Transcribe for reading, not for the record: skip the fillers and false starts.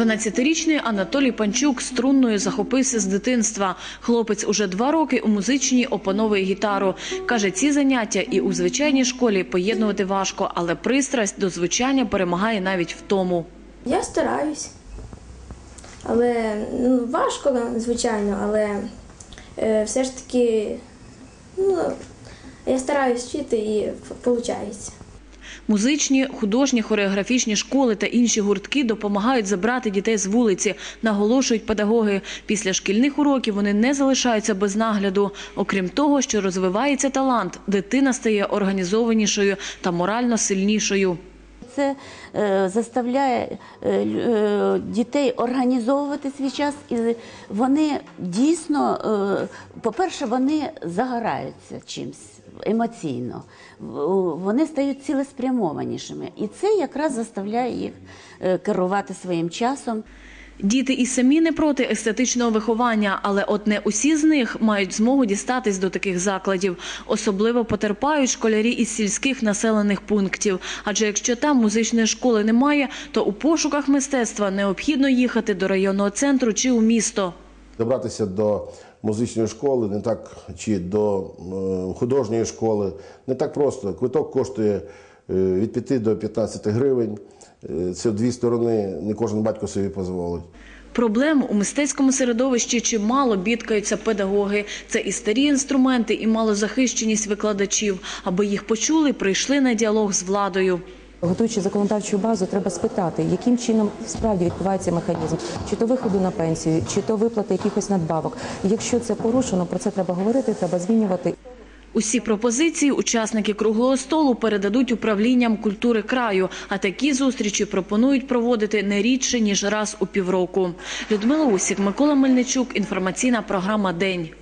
12-річний Анатолій Панчук струнною захопився з дитинства. Хлопець уже 2 роки у музичній опановує гітару. Каже, ці заняття і у звичайній школі поєднувати важко, але пристрасть до звучання перемагає навіть в тому. Я стараюсь, але важко, звичайно, але все ж таки я стараюсь вчити і виходить. Музичні, художні, хореографічні школи та інші гуртки допомагають забрати дітей з вулиці, наголошують педагоги. Після шкільних уроків вони не залишаються без нагляду. Окрім того, що розвивається талант, дитина стає організованішою та морально сильнішою. Це заставляє дітей організовувати свій час, і вони дійсно, по-перше, вони загораються чимось емоційно, вони стають цілеспрямованішими. І це якраз заставляє їх керувати своїм часом. Діти і самі не проти естетичного виховання, але от не усі з них мають змогу дістатись до таких закладів. Особливо потерпають школярі із сільських населених пунктів. Адже якщо там музичної школи немає, то у пошуках мистецтва необхідно їхати до районного центру чи у місто. Добратися до музичної школи не так, чи до художньої школи не так просто. Квиток коштує від 5 до 15 гривень. Це 2 сторони, не кожен батько собі дозволить. Проблем у мистецькому середовищі чимало, бідкаються педагоги. Це і старі інструменти, і малозахищеність викладачів. Аби їх почули, прийшли на діалог з владою. Готуючи законодавчу базу, треба спитати, яким чином справді відбувається механізм, чи то виходу на пенсію, чи то виплати якихось надбавок. Якщо це порушено, про це треба говорити, треба змінювати. Усі пропозиції учасники круглого столу передадуть управлінням культури краю, а такі зустрічі пропонують проводити не рідше, ніж раз у півроку. Людмила Усік, Микола Мельничук, інформаційна програма «День».